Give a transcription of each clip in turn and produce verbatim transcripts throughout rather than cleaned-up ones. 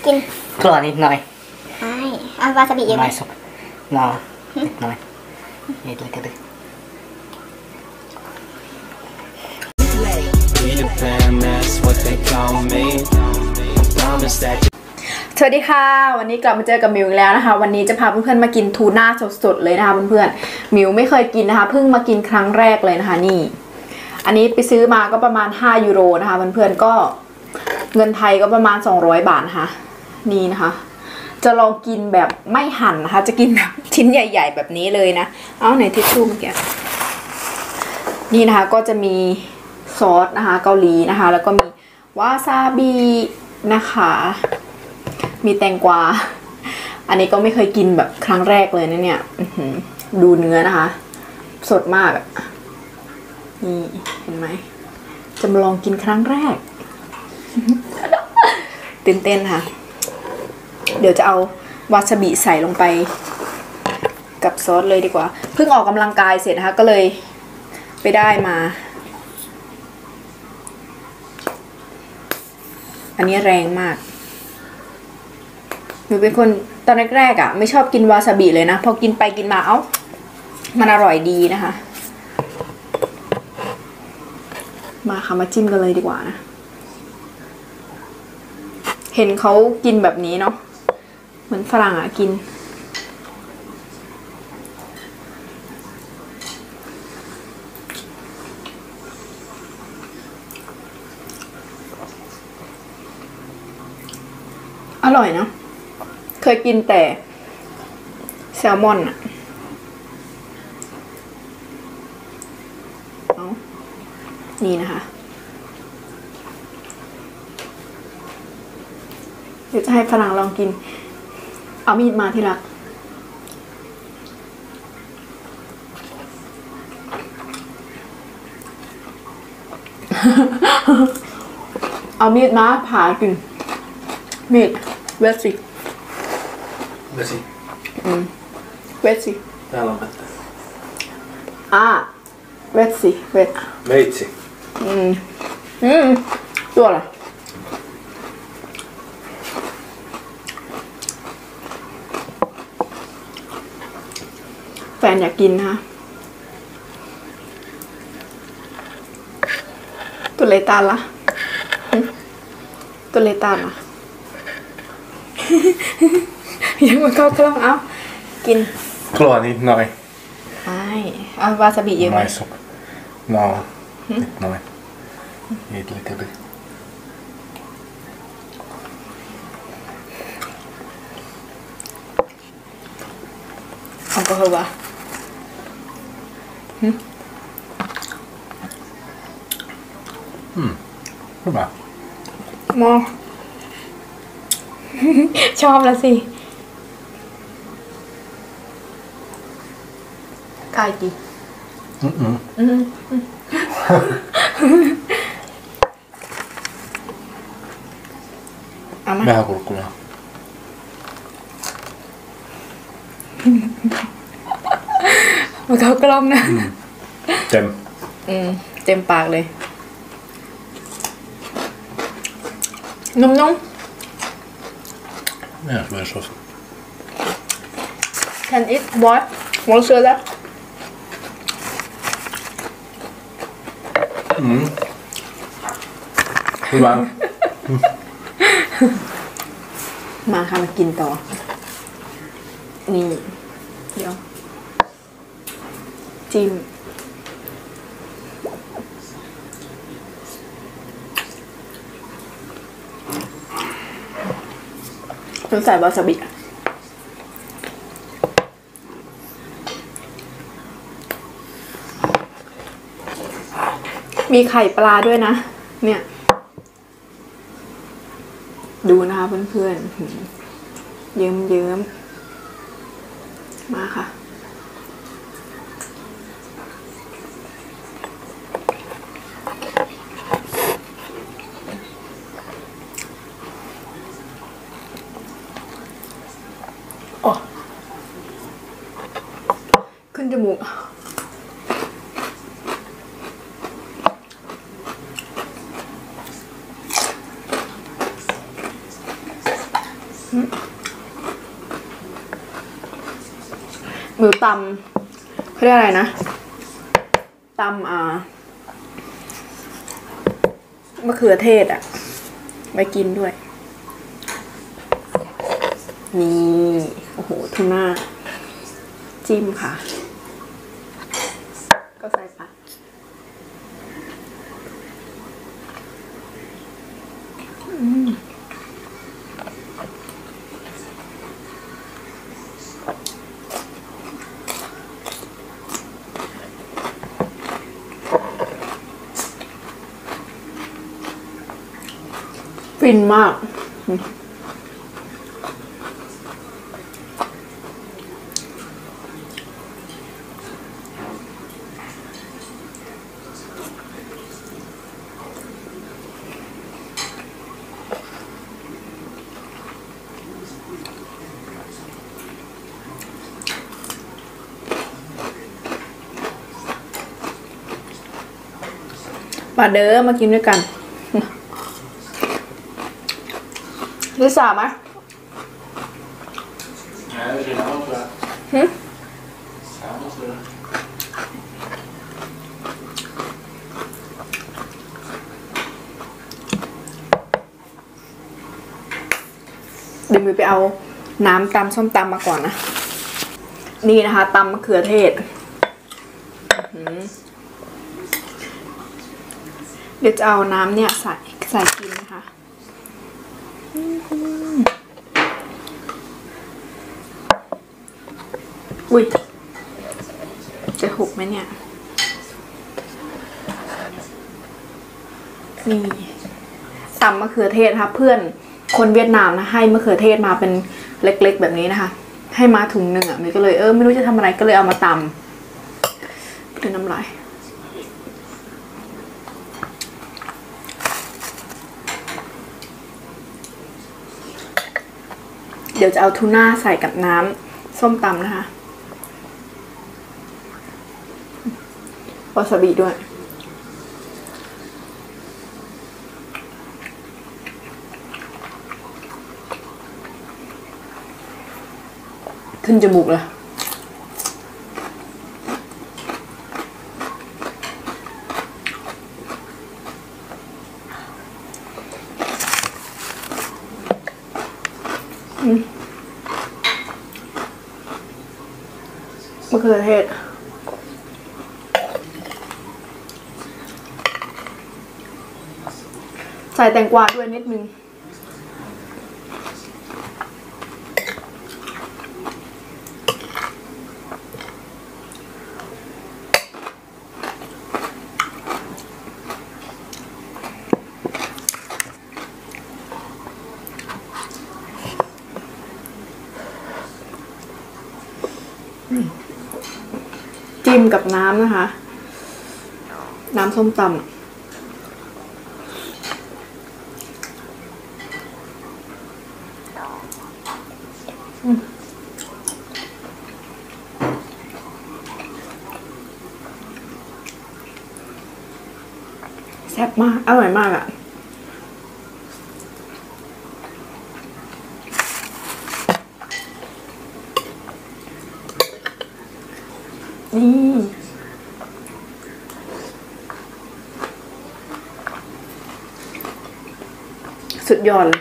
กินกลัวนิดหน่อยใช่เอาวาซาบิเยอะไหมไม่สุกนอนิดหน่อยนิดเล็กก็ได้สวัสดีค่ะวันนี้กลับมาเจอกับมิวอีกแล้วนะคะวันนี้จะพาเพื่อนๆมากินทูน่าสดๆเลยนะคะเพื่อนๆมิวไม่เคยกินนะคะเพิ่งมากินครั้งแรกเลยนะคะนี่อันนี้ไปซื้อมาก็ประมาณห้ายูโรนะคะเพื่อนๆก็เงินไทยก็ประมาณสองร้อยบาทนะคะนี่นะคะจะลองกินแบบไม่หั่นนะคะจะกินแบบชิ้นใหญ่ๆแบบนี้เลยนะเอาไหนทิชชู่เมื่อกี้นี่นะคะก็จะมีซอสนะคะเกาหลีนะคะแล้วก็มีวาซาบินะคะมีแตงกวาอันนี้ก็ไม่เคยกินแบบครั้งแรกเลยนะเนี่ยดูเนื้อนะคะสดมากนี่เห็นไหมจะมาลองกินครั้งแรกตื่นเต้นค่ะเดี๋ยวจะเอาวาซาบิใส่ลงไปกับซอสเลยดีกว่าเพิ่งออกกำลังกายเสร็จนะคะก็เลยไปได้มาอันนี้แรงมากหนูเป็นคนตอนแรกๆอ่ะไม่ชอบกินวาซาบิเลยนะพอกินไปกินมาเอ้ามันอร่อยดีนะคะมาค่ะมาจิ้มกันเลยดีกว่านะเห็นเขากินแบบนี้เนาะเหมือนฝรั่งอ่ะกินอร่อยเนาะเคยกินแต่แซลมอนอะเอานี่นะคะเดี๋ยวจะให้ฝรั่งลองกินเอามีดมาที่รักเอามีดมาผ่ากินมีดเวสซี่เวสซี่อืมเวสซี่ täällä on vettä อ่าเวสซี่เวสเวสซี่อืมอืมตัวอะไรแฟนอยากกินนะคะตัวเลตาละตัวเลตาละยังมาเข้ากล้องเอากินกลัวนิดหน่อยใช่เอาวาซาบิเยอะไหมไม่สุกนอนิดหน่อยนิดเล็กก็ได้เอาก็เหรอวะอืมhyvä มอชอบแล้วสิกายดีอืมอืมอืมเอามา vähän kurkkuja มาเข้ากล้องนะเต็มอืมเต็มปากเลยนุ่มๆ Ja, det är så. Can eat what? Want to that? Mm. Hyvä. มาค่ะมากินต่อนี่เดี๋ยวจิ้มต้องใส่วาซาบิมีไข่ปลาด้วยนะเนี่ยดูนะคะเพื่อนๆเยิ้มๆมาค่ะโอ้ขึ้นจมูก อหมูตำเขาเรียกอะไรนะตำอ่ามะเขือเทศอ่ะไว้กินด้วยนี่โอ้โหทูน่าจิ้มค่ะก็ใส่ผักอืมฟินมากมาเด้อมากินด้วยกันลิซ่าไหม Nej, det är samma tror jag. หึ Samma tror jag. เดี๋ยวมือไปเอาน้ำตำส้มตำมาก่อนนะนี่นะคะตำมะเขือเทศเดี๋ยวจะเอาน้ำเนี่ยใส่ใส่กินนะคะอุ้ยจะหกไหมเนี่ยนี่ตำมะเขือเทศนะคะเพื่อนคนเวียดนามนะให้มะเขือเทศมาเป็นเล็กๆแบบนี้นะคะให้มาถุงหนึ่งอ่ะมิวก็เลยเออไม่รู้จะทำอะไรก็เลยเอามาตำเป็นน้ำลายเดี๋ยวจะเอาทูน่าใส่กับน้ำส้มตำนะคะวาซาบิด้วยขึ้นจมูกเลยมะเขือเทศใส่แตงกวาด้วยนิดนึงจิ้มกับน้ำนะคะน้ำส้มตำแซ่บมากอร่อยมากอ่ะนี่สุดยอดเลย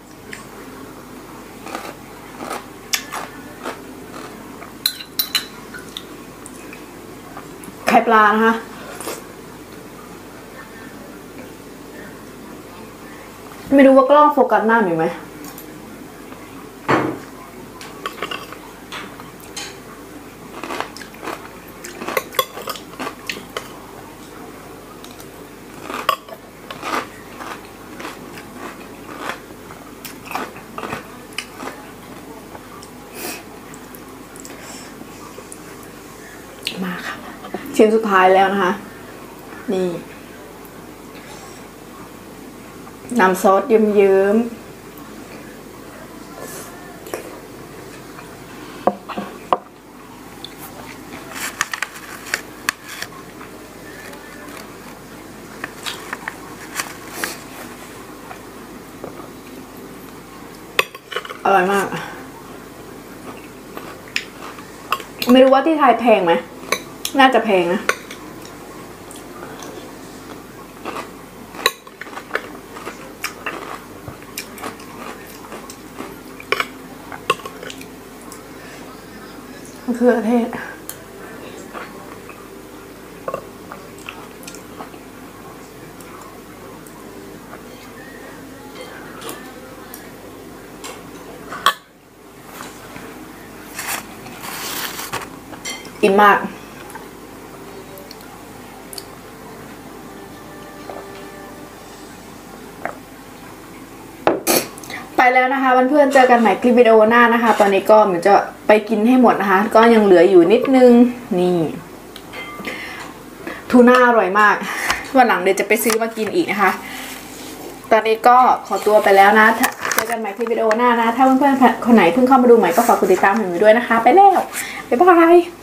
ไข่ปลานะคะไม่รู้ว่ากล้องโฟกัสหน้าหนูไหมมาค่ะชิ้นสุดท้ายแล้วนะคะนี่น้ำซอสเยิ้มๆอร่อยมากไม่รู้ว่าที่ไทยแพงไหมน่าจะแพงนะมะเขือเทศอิ่มมากไปแล้วนะคะเพื่อนๆเจอกันใหม่คลิปวิดีโอหน้านะคะตอนนี้ก็เหมือนจะไปกินให้หมดนะคะก็ยังเหลืออยู่นิดนึงนี่ทูน่าอร่อยมากวันหลังเดี๋ยวจะไปซื้อมากินอีกนะคะตอนนี้ก็ขอตัวไปแล้วนะเจอกันใหม่คลิปวิดีโอหน้านะถ้าเพื่อนๆคนไหนเพิ่งเข้ามาดูใหม่ก็ฝากกดติดตามผมด้วยนะคะไปแล้วบ๊ายบาย